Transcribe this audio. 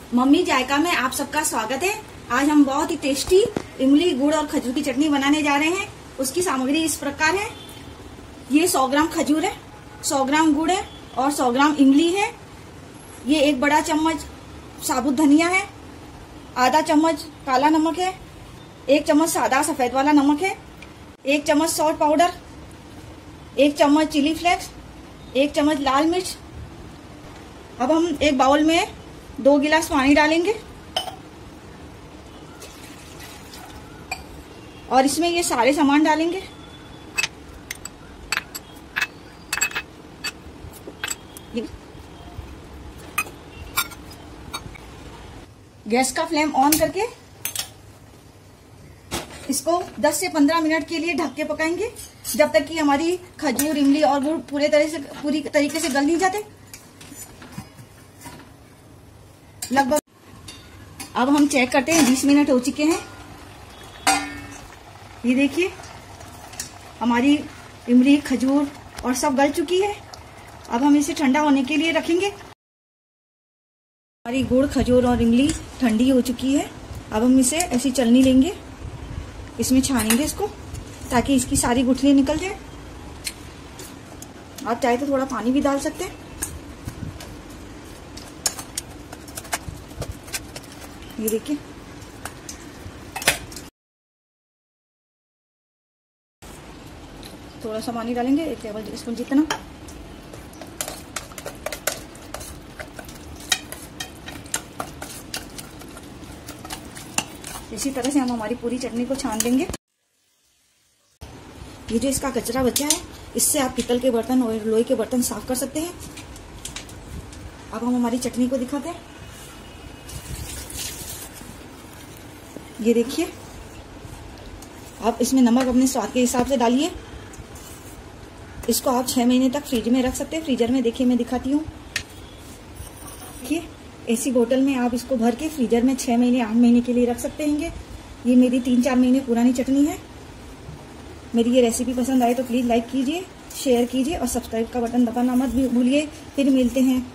Mummy जायका में आप सबका स्वागत है। आज हम बहुत ही टेस्टी इमली, गुड़ और खजूर की चटनी बनाने जा रहे हैं। उसकी सामग्री इस प्रकार है। ये 100 ग्राम खजूर है, 100 ग्राम गुड़ है और 100 ग्राम इमली है। ये 1 बड़ा चम्मच साबुत धनिया है, आधा चम्मच काला नमक है, 1 चम्मच सादा सफेद वाला नमक है, 1 चम्मच सॉल्ट पाउडर, 1 चम्मच चिली फ्लेक्स, 1 चम्मच लाल मिर्च। अब हम एक बाउल में 2 गिलास पानी डालेंगे और इसमें ये सारे सामान डालेंगे। गैस का फ्लेम ऑन करके इसको 10 से 15 मिनट के लिए ढक के पकाएंगे, जब तक कि हमारी खजूर, इमली और गुड़ पूरी तरीके से गल नहीं जाते। लगभग अब हम चेक करते हैं, 20 मिनट हो चुके हैं। ये देखिए हमारी इमली, खजूर और सब गल चुकी है। अब हम इसे ठंडा होने के लिए रखेंगे। हमारी गुड़, खजूर और इमली ठंडी हो चुकी है। अब हम इसे ऐसी चलनी लेंगे, इसमें छानेंगे इसको ताकि इसकी सारी गुठली निकल जाए। आप चाहे तो थोड़ा पानी भी डाल सकते हैं। ये देखिए थोड़ा सा पानी डालेंगे, 1 टेबल स्पून जितना। इसी तरह से हम हमारी पूरी चटनी को छान देंगे। ये जो इसका कचरा बचा है, इससे आप पीतल के बर्तन और लोहे के बर्तन साफ कर सकते हैं। अब हम हमारी चटनी को दिखाते हैं। ये देखिए, आप इसमें नमक अपने स्वाद के हिसाब से डालिए। इसको आप 6 महीने तक फ्रिज में रख सकते हैं। फ्रीजर में देखिए, मैं दिखाती हूँ। देखिए, ऐसी बोतल में आप इसको भर के फ्रीजर में 6 महीने, 8 महीने के लिए रख सकते हैं। ये मेरी 3-4 महीने पुरानी चटनी है। मेरी ये रेसिपी पसंद आए तो प्लीज लाइक कीजिए, शेयर कीजिए और सब्सक्राइब का बटन दबाना मत भूलिए। फिर मिलते हैं